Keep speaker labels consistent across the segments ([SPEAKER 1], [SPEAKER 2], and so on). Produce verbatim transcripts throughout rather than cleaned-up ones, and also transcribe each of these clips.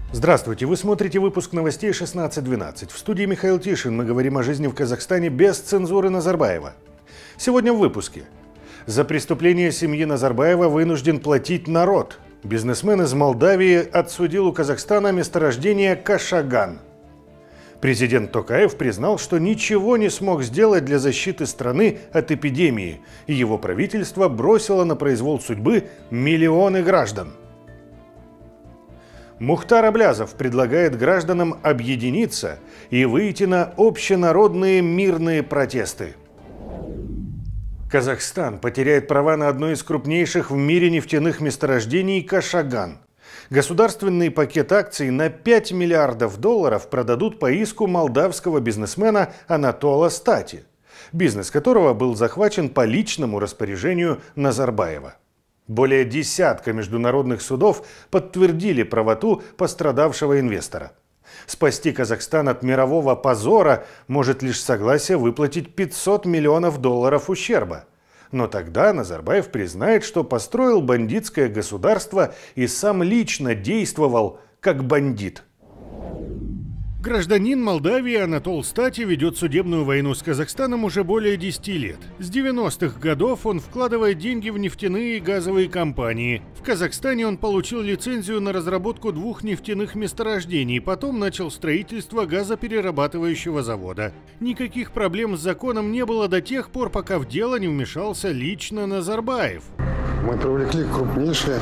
[SPEAKER 1] Здравствуйте, вы смотрите выпуск новостей шестнадцать двенадцать. В студии Михаил Тишин. Мы говорим о жизни в Казахстане без цензуры Назарбаева. Сегодня в выпуске. За преступление семьи Назарбаева вынужден платить народ. Бизнесмен из Молдавии отсудил у Казахстана месторождение Кашаган. Президент Токаев признал, что ничего не смог сделать для защиты страны от эпидемии, и его правительство бросило на произвол судьбы миллионы граждан. Мухтар Аблязов предлагает гражданам объединиться и выйти на общенародные мирные протесты. Казахстан потеряет права на одно из крупнейших в мире нефтяных месторождений Кашаган. Государственный пакет акций на пять миллиардов долларов продадут по иску молдавского бизнесмена Анатола Стати, бизнес которого был захвачен по личному распоряжению Назарбаева. Более десятка международных судов подтвердили правоту пострадавшего инвестора. Спасти Казахстан от мирового позора может лишь согласие выплатить пятьсот миллионов долларов ущерба. Но тогда Назарбаев признает, что построил бандитское государство и сам лично действовал как бандит. Гражданин Молдавии Анатол Стати ведет судебную войну с Казахстаном уже более десяти лет. С девяностых годов он вкладывает деньги в нефтяные и газовые компании. В Казахстане он получил лицензию на разработку двух нефтяных месторождений, потом начал строительство газоперерабатывающего завода. Никаких проблем с законом не было до тех пор, пока в дело не вмешался лично Назарбаев.
[SPEAKER 2] Мы привлекли крупнейшие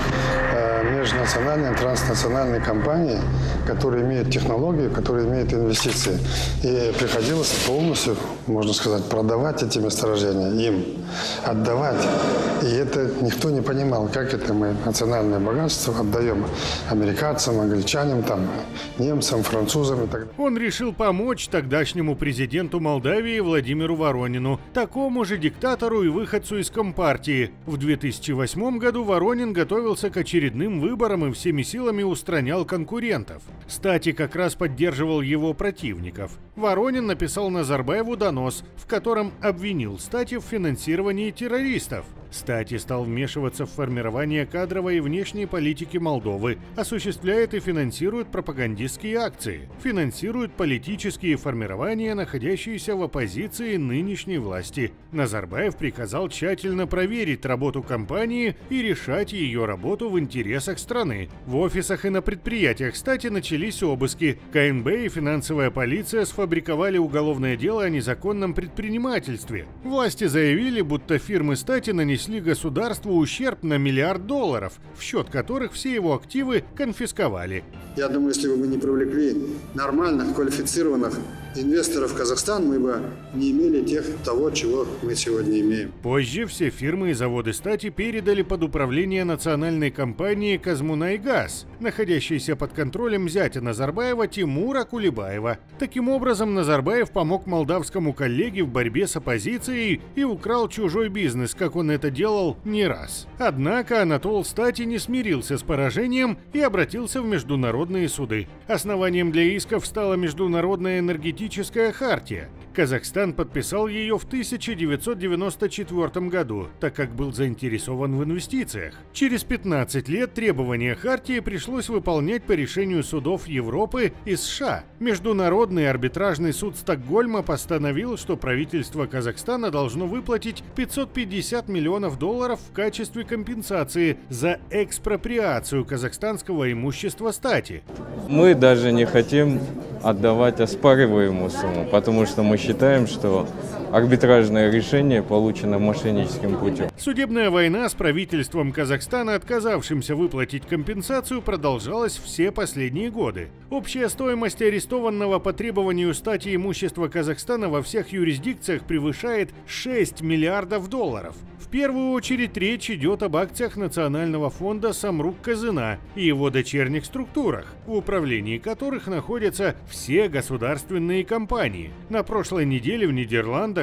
[SPEAKER 2] э, межнациональные, транснациональные компании, которые имеют технологии, которые имеют инвестиции. И приходилось полностью, можно сказать, продавать эти месторождения, им отдавать. И это никто не понимал, как это мы национальное богатство отдаем американцам, англичанам, там, немцам, французам и так далее.
[SPEAKER 1] Он решил помочь тогдашнему президенту Молдавии Владимиру Воронину, такому же диктатору и выходцу из Компартии. В две тысячи восьмом году Воронин готовился к очередным выборам и всеми силами устранял конкурентов. Стати как раз поддерживал его противников. Воронин написал Назарбаеву донос, в котором обвинил Стати в финансировании террористов. Стати стал вмешиваться в формирование кадровой и внешней политики Молдовы, осуществляет и финансирует пропагандистские акции, финансирует политические формирования, находящиеся в оппозиции нынешней власти. Назарбаев приказал тщательно проверить работу компании и решать ее работу в интересах страны. В офисах и на предприятиях Стати начались обыски. ка эн бэ и финансовая полиция сфабриковали уголовное дело о незаконном предпринимательстве. Власти заявили, будто фирмы Стати нанесли государству ущерб на миллиард долларов, в счет которых все его активы конфисковали.
[SPEAKER 2] Я думаю, если бы мы не привлекли нормальных, квалифицированных инвесторов в Казахстан, мы бы не имели тех, того, чего мы сегодня имеем.
[SPEAKER 1] Позже все фирмы и заводы Стати передали под управление национальной компании «Казмунайгаз», находящейся под контролем зятя Назарбаева Тимура Кулебаева. Таким образом, Назарбаев помог молдавскому коллеге в борьбе с оппозицией и украл чужой бизнес, как он это делал не раз. Однако Анатол Стати не смирился с поражением и обратился в международные суды. Основанием для исков стала Международная энергетическая хартия. Казахстан подписал ее в тысяча девятьсот девяносто четвёртом году, так как был заинтересован в инвестициях. Через пятнадцать лет требования хартии пришлось выполнять по решению судов Европы и США. Международный арбитражный суд Стокгольма постановил, что правительство Казахстана должно выплатить пятьсот пятьдесят миллионов долларов в качестве компенсации за экспроприацию казахстанского имущества Стати.
[SPEAKER 3] Мы даже не хотим отдавать оспариваемую сумму, потому что мы считаем, что арбитражное решение получено мошенническим путем.
[SPEAKER 1] Судебная война с правительством Казахстана, отказавшимся выплатить компенсацию, продолжалась все последние годы. Общая стоимость арестованного по требованию Стати имущества Казахстана во всех юрисдикциях превышает шесть миллиардов долларов. В первую очередь речь идет об акциях Национального фонда Самрук-Казына и его дочерних структурах, в управлении которых находятся все государственные компании. На прошлой неделе в Нидерландах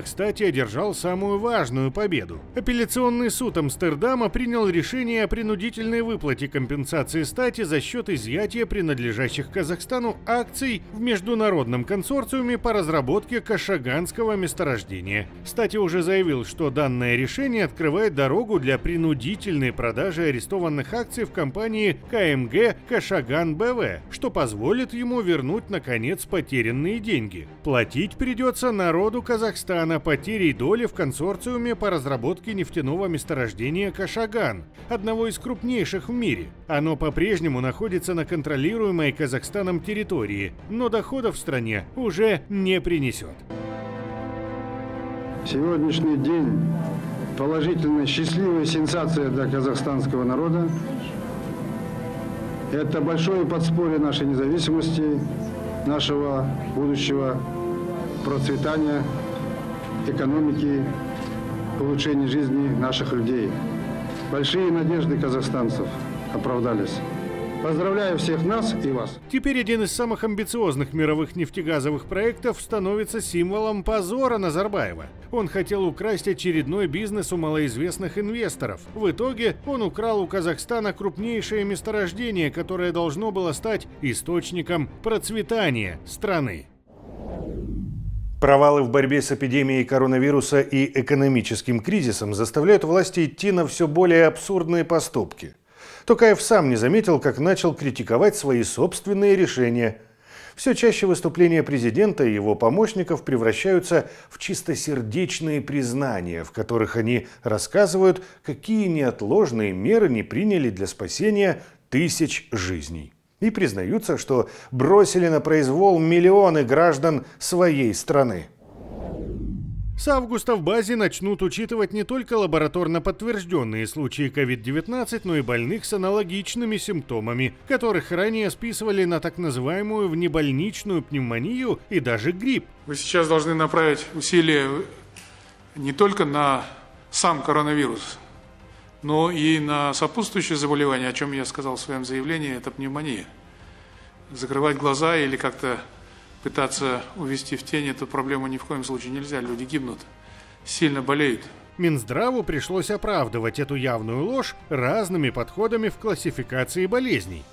[SPEAKER 1] кстати, одержал самую важную победу. Апелляционный суд Амстердама принял решение о принудительной выплате компенсации стати за счет изъятия принадлежащих Казахстану акций в международном консорциуме по разработке кашаганского месторождения. Стати уже заявил, что данное решение открывает дорогу для принудительной продажи арестованных акций в компании КМГ «Кашаган БВ», что позволит ему вернуть, наконец, потерянные деньги. Платить придется народу Казахстана потерей доли в консорциуме по разработке нефтяного месторождения Кашаган, одного из крупнейших в мире. Оно по-прежнему находится на контролируемой Казахстаном территории, но доходов в стране уже не принесет.
[SPEAKER 2] Сегодняшний день положительная, счастливая сенсация для казахстанского народа. Это большое подспорье нашей независимости, нашего будущего процветания, экономики, улучшения жизни наших людей. Большие надежды казахстанцев оправдались. Поздравляю всех нас и вас.
[SPEAKER 1] Теперь один из самых амбициозных мировых нефтегазовых проектов становится символом позора Назарбаева. Он хотел украсть очередной бизнес у малоизвестных инвесторов. В итоге он украл у Казахстана крупнейшее месторождение, которое должно было стать источником процветания страны. Провалы в борьбе с эпидемией коронавируса и экономическим кризисом заставляют власти идти на все более абсурдные поступки. Токаев сам не заметил, как начал критиковать свои собственные решения. Все чаще выступления президента и его помощников превращаются в чистосердечные признания, в которых они рассказывают, какие неотложные меры не приняли для спасения тысяч жизней. И признаются, что бросили на произвол миллионы граждан своей страны. С августа в базе начнут учитывать не только лабораторно подтвержденные случаи ковид девятнадцать, но и больных с аналогичными симптомами, которых ранее списывали на так называемую внебольничную пневмонию и даже грипп.
[SPEAKER 4] Вы сейчас должны направить усилия не только на сам коронавирус, но и на сопутствующие заболевания, о чем я сказал в своем заявлении, это пневмония. Закрывать глаза или как-то пытаться увести в тень эту проблему ни в коем случае нельзя. Люди гибнут, сильно болеют.
[SPEAKER 1] Минздраву пришлось оправдывать эту явную ложь разными подходами в классификации болезней.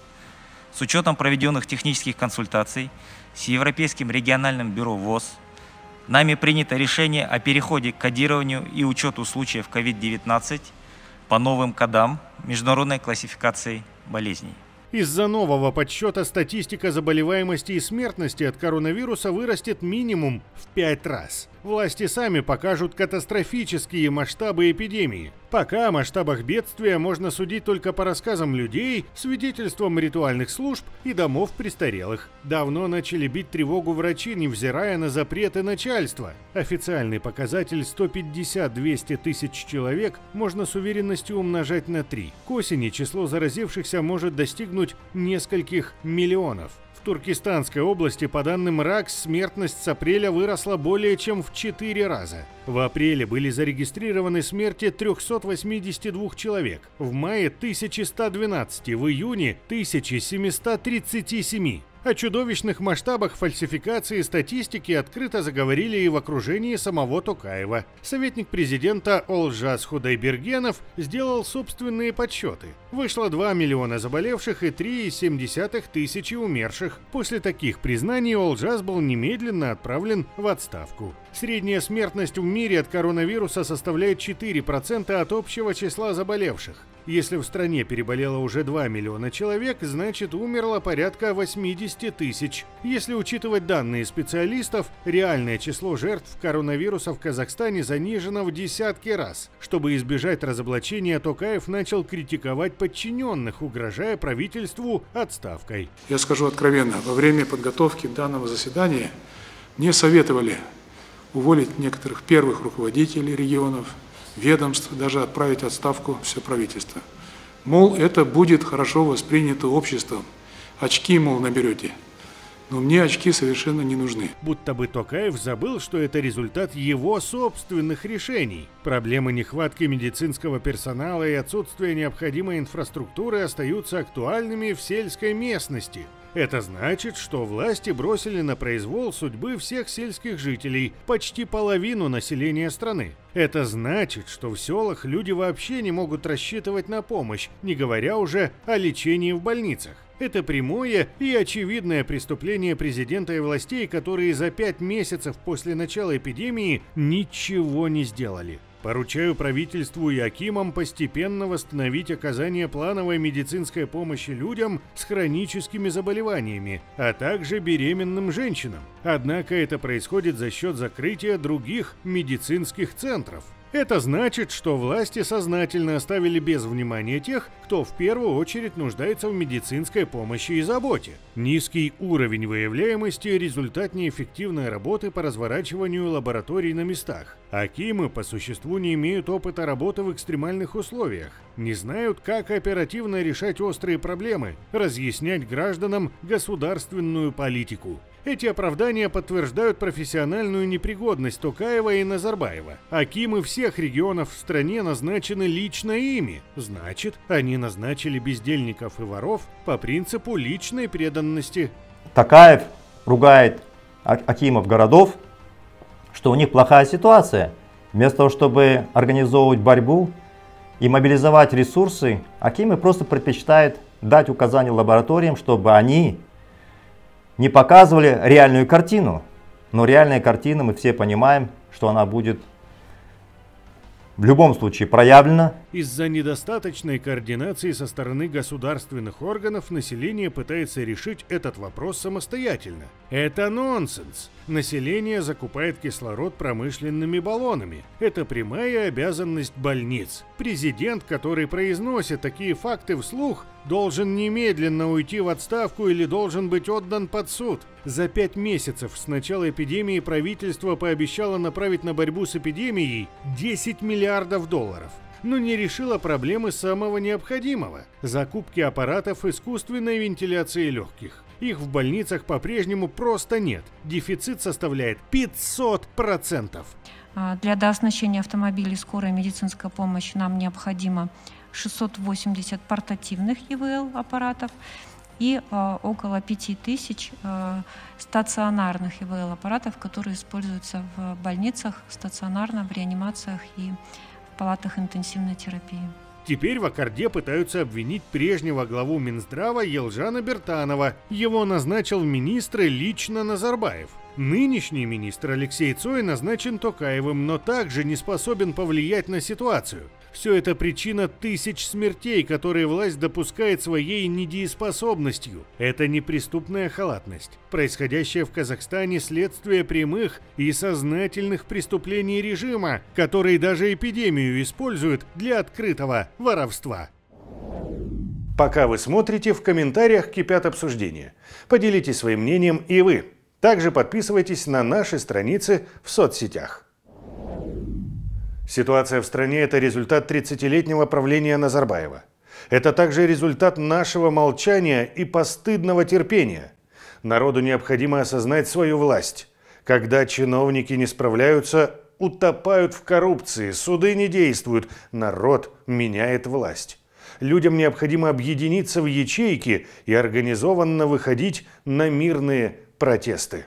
[SPEAKER 5] С учетом проведенных технических консультаций с Европейским региональным бюро ВОЗ, нами принято решение о переходе к кодированию и учету случаев ковид девятнадцать по новым кодам международной классификации болезней.
[SPEAKER 1] Из-за нового подсчета статистика заболеваемости и смертности от коронавируса вырастет минимум в пять раз. Власти сами покажут катастрофические масштабы эпидемии. Пока о масштабах бедствия можно судить только по рассказам людей, свидетельствам ритуальных служб и домов престарелых. Давно начали бить тревогу врачи, невзирая на запреты начальства. Официальный показатель сто пятьдесят — двести тысяч человек можно с уверенностью умножать на три. К осени число заразившихся может достигнуть нескольких миллионов. В Туркестанской области, по данным РАКС, смертность с апреля выросла более чем в четыре раза. В апреле были зарегистрированы смерти трёхсот восьмидесяти двух человек, в мае — тысяча сто двенадцать, в июне — тысяча семьсот тридцать семь. О чудовищных масштабах фальсификации статистики открыто заговорили и в окружении самого Токаева. Советник президента Олжас Худайбергенов сделал собственные подсчеты. Вышло два миллиона заболевших и три целых семь десятых тысячи умерших. После таких признаний Олжас был немедленно отправлен в отставку. Средняя смертность в мире от коронавируса составляет четыре процента от общего числа заболевших. Если в стране переболело уже два миллиона человек, значит умерло порядка восьмидесяти тысяч. Если учитывать данные специалистов, реальное число жертв коронавируса в Казахстане занижено в десятки раз. Чтобы избежать разоблачения, Токаев начал критиковать подчиненных, угрожая правительству отставкой.
[SPEAKER 4] Я скажу откровенно, во время подготовки данного заседания мне советовали уволить некоторых первых руководителей регионов, ведомств, даже отправить в отставку все правительство. Мол, это будет хорошо воспринято обществом. Очки, мол, наберете. Но мне очки совершенно не нужны.
[SPEAKER 1] Будто бы Токаев забыл, что это результат его собственных решений. Проблемы нехватки медицинского персонала и отсутствия необходимой инфраструктуры остаются актуальными в сельской местности. Это значит, что власти бросили на произвол судьбы всех сельских жителей, почти половину населения страны. Это значит, что в селах люди вообще не могут рассчитывать на помощь, не говоря уже о лечении в больницах. Это прямое и очевидное преступление президента и властей, которые за пять месяцев после начала эпидемии ничего не сделали. Поручаю правительству и акимам постепенно восстановить оказание плановой медицинской помощи людям с хроническими заболеваниями, а также беременным женщинам. Однако это происходит за счет закрытия других медицинских центров. Это значит, что власти сознательно оставили без внимания тех, кто в первую очередь нуждается в медицинской помощи и заботе. Низкий уровень выявляемости – результат неэффективной работы по разворачиванию лабораторий на местах. Акимы по существу не имеют опыта работы в экстремальных условиях, не знают, как оперативно решать острые проблемы, разъяснять гражданам государственную политику. Эти оправдания подтверждают профессиональную непригодность Токаева и Назарбаева. Акимы всех регионов в стране назначены лично ими. Значит, они назначили бездельников и воров по принципу личной преданности.
[SPEAKER 6] Токаев ругает акимов городов, что у них плохая ситуация. Вместо того, чтобы организовывать борьбу и мобилизовать ресурсы, акимы просто предпочитают дать указания лабораториям, чтобы они не показывали реальную картину. Но реальная картина, мы все понимаем, что она будет в любом случае проявлена.
[SPEAKER 1] Из-за недостаточной координации со стороны государственных органов население пытается решить этот вопрос самостоятельно. Это нонсенс. Население закупает кислород промышленными баллонами. Это прямая обязанность больниц. Президент, который произносит такие факты вслух, должен немедленно уйти в отставку или должен быть отдан под суд. За пять месяцев с начала эпидемии правительство пообещало направить на борьбу с эпидемией десять миллиардов долларов. Но не решило проблемы самого необходимого – закупки аппаратов искусственной вентиляции легких. Их в больницах по-прежнему просто нет. Дефицит составляет пятьсот процентов.
[SPEAKER 7] Для дооснащения автомобилей скорой медицинской помощи нам необходимо шестьсот восемьдесят портативных и вэ эл аппаратов и э, около пяти тысяч э, стационарных и вэ эл аппаратов, которые используются в больницах, стационарно, в реанимациях и в палатах интенсивной терапии.
[SPEAKER 1] Теперь в Аккорде пытаются обвинить прежнего главу Минздрава Елжана Бертанова. Его назначил в министры лично Назарбаев. Нынешний министр Алексей Цой назначен Токаевым, но также не способен повлиять на ситуацию. Все это причина тысяч смертей, которые власть допускает своей недееспособностью. Это не преступная халатность. Происходящее в Казахстане следствие прямых и сознательных преступлений режима, который даже эпидемию использует для открытого воровства. Пока вы смотрите, в комментариях кипят обсуждения. Поделитесь своим мнением и вы. Также подписывайтесь на наши страницы в соцсетях. Ситуация в стране – это результат тридцатилетнего правления Назарбаева. Это также результат нашего молчания и постыдного терпения. Народу необходимо осознать свою власть. Когда чиновники не справляются, утопают в коррупции, суды не действуют, народ меняет власть. Людям необходимо объединиться в ячейки и организованно выходить на мирные протесты.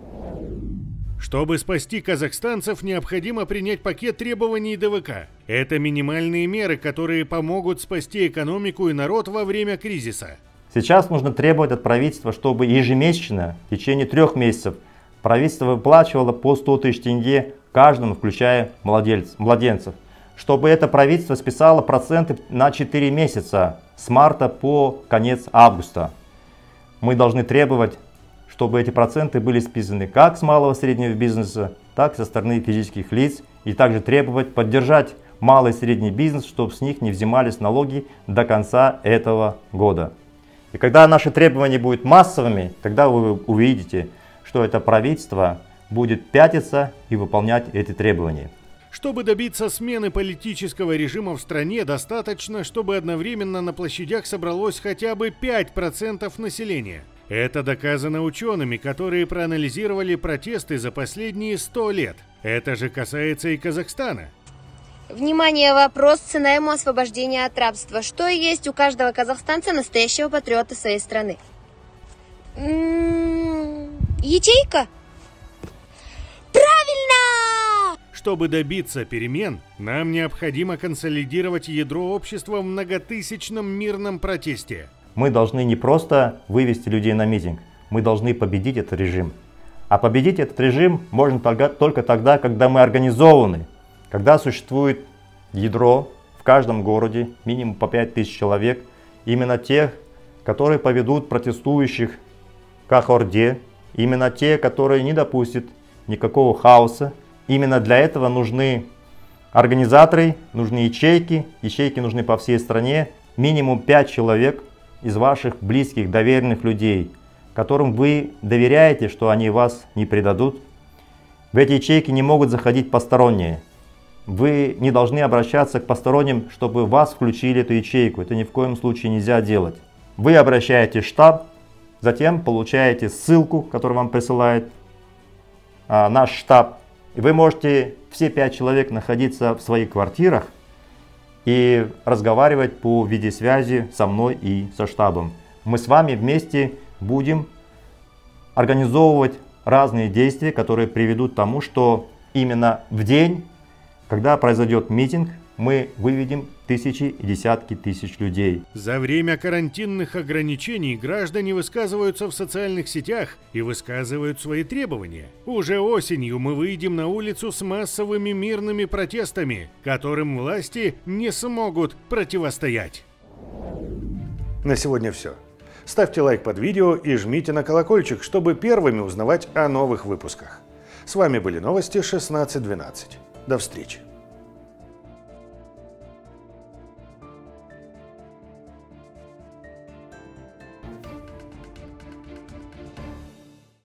[SPEAKER 1] Чтобы спасти казахстанцев, необходимо принять пакет требований дэ вэ ка. Это минимальные меры, которые помогут спасти экономику и народ во время кризиса.
[SPEAKER 6] Сейчас нужно требовать от правительства, чтобы ежемесячно, в течение трех месяцев, правительство выплачивало по сто тысяч тенге каждому, включая младенцев. Чтобы это правительство списало проценты на четыре месяца, с марта по конец августа. Мы должны требовать, чтобы эти проценты были списаны как с малого и среднего бизнеса, так и со стороны физических лиц, и также требовать поддержать малый и средний бизнес, чтобы с них не взимались налоги до конца этого года. И когда наши требования будут массовыми, тогда вы увидите, что это правительство будет пятиться и выполнять эти требования.
[SPEAKER 1] Чтобы добиться смены политического режима в стране, достаточно, чтобы одновременно на площадях собралось хотя бы пять процентов населения. Это доказано учеными, которые проанализировали протесты за последние сто лет. Это же касается и Казахстана.
[SPEAKER 8] Внимание, вопрос, цена ему освобождения от рабства. Что есть у каждого казахстанца настоящего патриота своей страны? М-м, ячейка? Правильно!
[SPEAKER 1] Чтобы добиться перемен, нам необходимо консолидировать ядро общества в многотысячном мирном протесте.
[SPEAKER 6] Мы должны не просто вывести людей на митинг, мы должны победить этот режим. А победить этот режим можно только тогда, когда мы организованы, когда существует ядро в каждом городе, минимум по пять тысяч человек, именно тех, которые поведут протестующих к Орде, именно те, которые не допустят никакого хаоса. Именно для этого нужны организаторы, нужны ячейки, ячейки нужны по всей стране, минимум пять человек из ваших близких, доверенных людей, которым вы доверяете, что они вас не предадут. В эти ячейки не могут заходить посторонние. Вы не должны обращаться к посторонним, чтобы вас включили в эту ячейку. Это ни в коем случае нельзя делать. Вы обращаетесь в штаб, затем получаете ссылку, которую вам присылает а, наш штаб. И вы можете, все пять человек, находиться в своих квартирах и разговаривать по видеосвязи со мной и со штабом. Мы с вами вместе будем организовывать разные действия, которые приведут к тому, что именно в день, когда произойдет митинг, мы выведем тысячи и десятки тысяч людей.
[SPEAKER 1] За время карантинных ограничений граждане высказываются в социальных сетях и высказывают свои требования. Уже осенью мы выйдем на улицу с массовыми мирными протестами, которым власти не смогут противостоять.
[SPEAKER 9] На сегодня все. Ставьте лайк под видео и жмите на колокольчик, чтобы первыми узнавать о новых выпусках. С вами были новости шестнадцать двенадцать. До встречи.